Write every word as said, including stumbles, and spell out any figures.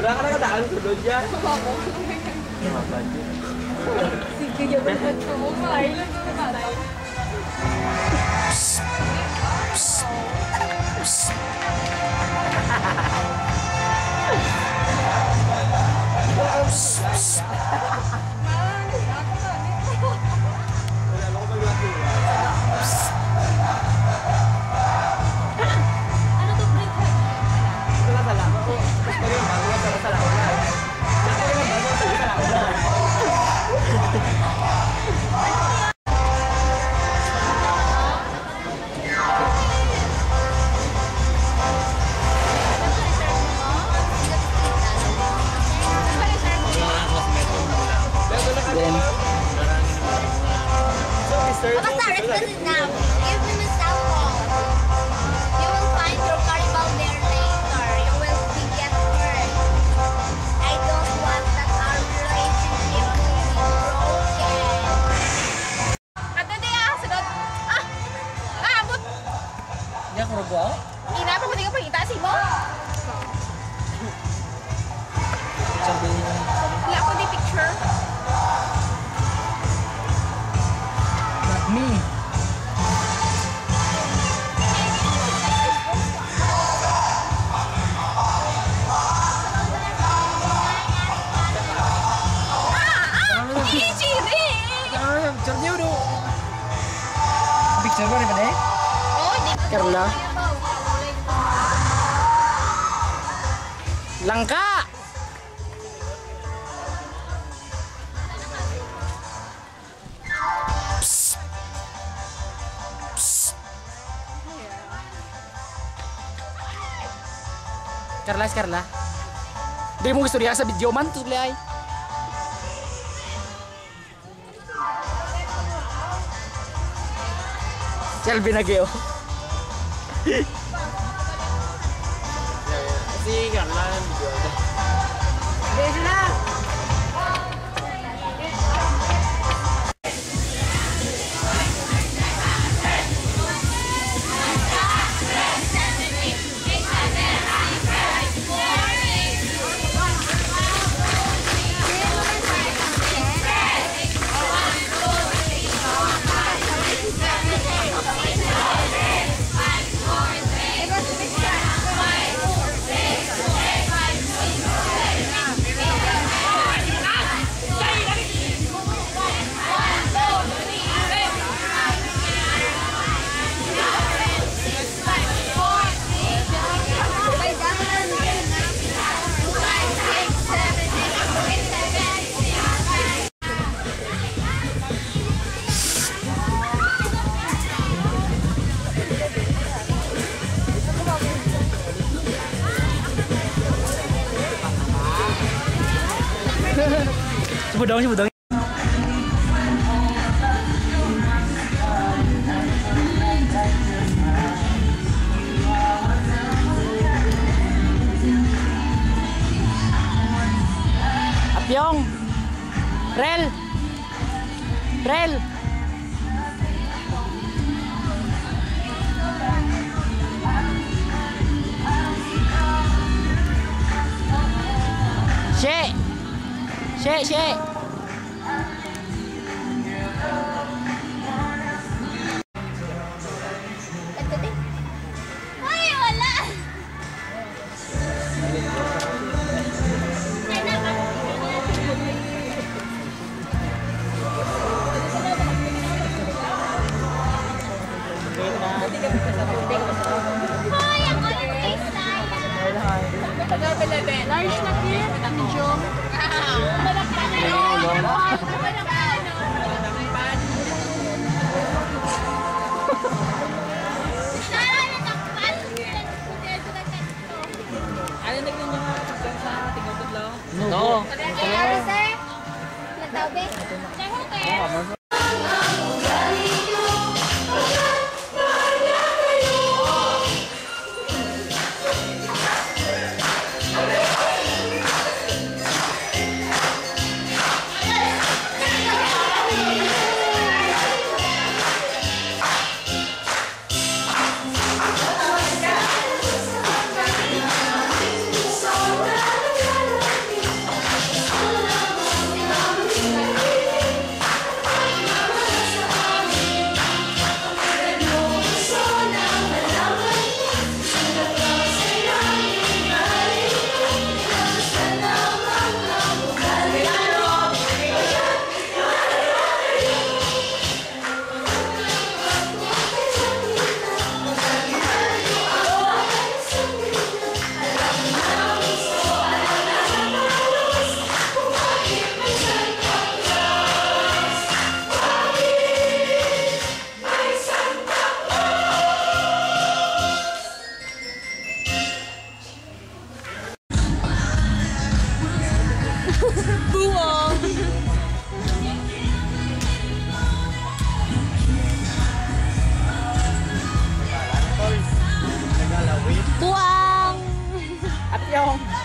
Wala ka nakadaan sunod yan. Sige, yung mga kumumay. Karla Langka Psst. Psst. Karla Karla di mo gusto niya sa video man to ay Selby nageo Kasi Carla yung video ito. Sige sila! Sebudong, sebudong. Apyong. Rel. Rel. She. She, she. Ay, wala. Hoy, ako yung taste tayo. Large na clear. Medyo. Malakpan na yun. Malakpan. Ano nagnan niya sa tingotod lang? No. Ano, sir? Nagtawbe? Sir, hotel. We'll be right back. yung